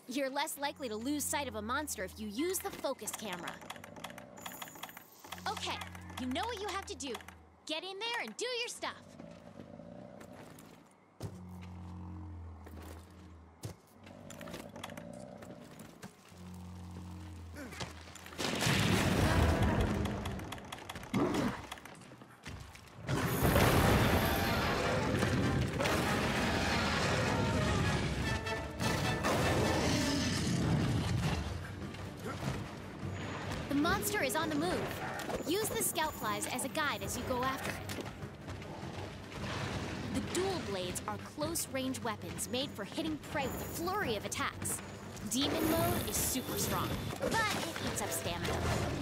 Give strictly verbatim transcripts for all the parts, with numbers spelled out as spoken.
You're less likely to lose sight of a monster if you use the focus camera. Okay, you know what you have to do. Get in there and do your stuff. The monster is on the move. Use the scout flies as a guide as you go after it. The dual blades are close-range weapons made for hitting prey with a flurry of attacks. Demon mode is super strong, but it eats up stamina.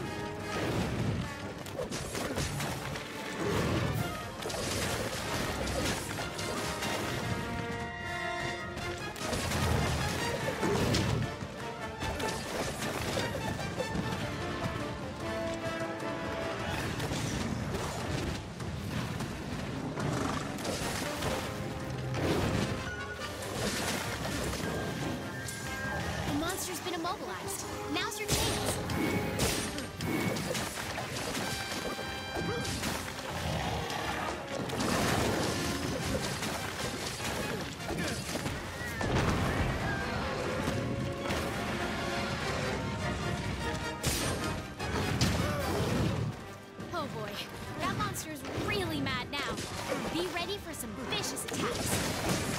Monster's been immobilized. Now's your chance. Oh boy, that monster's really mad now. Be ready for some vicious attacks.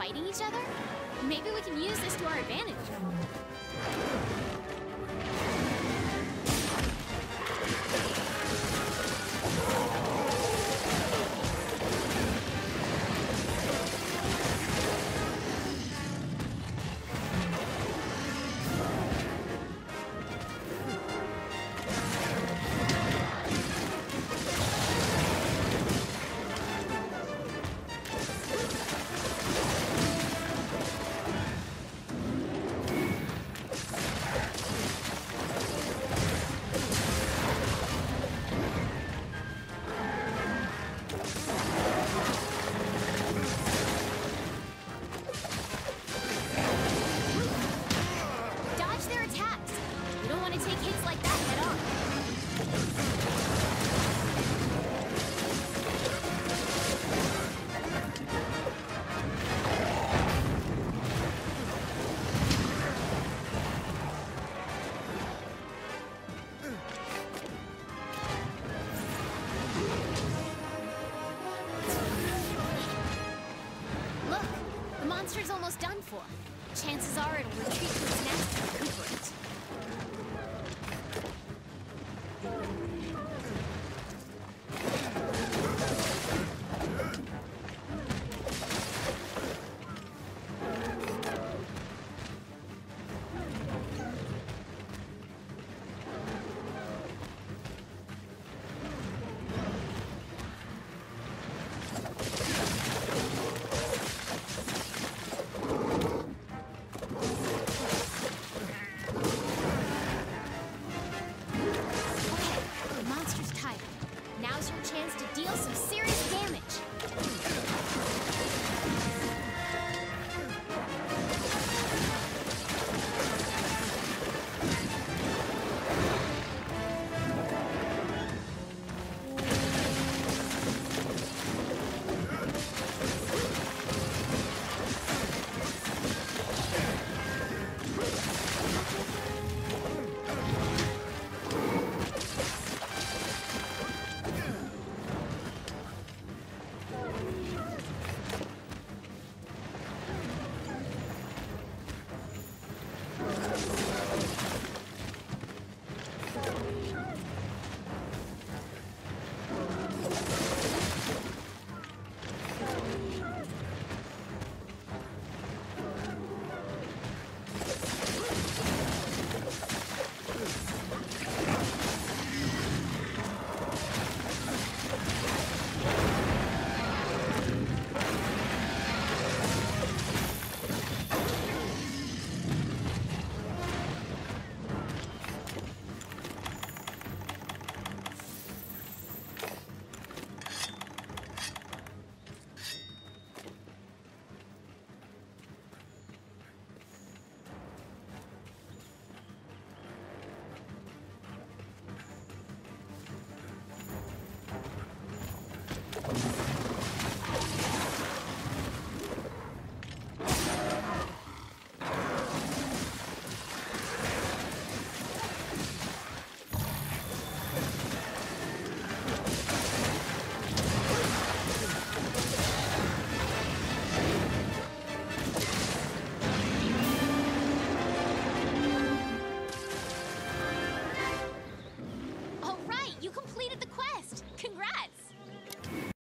fighting each other? Maybe we can use this to our advantage. Look, the monster's almost done for. Chances are it'll retreat to its nest to recuperate.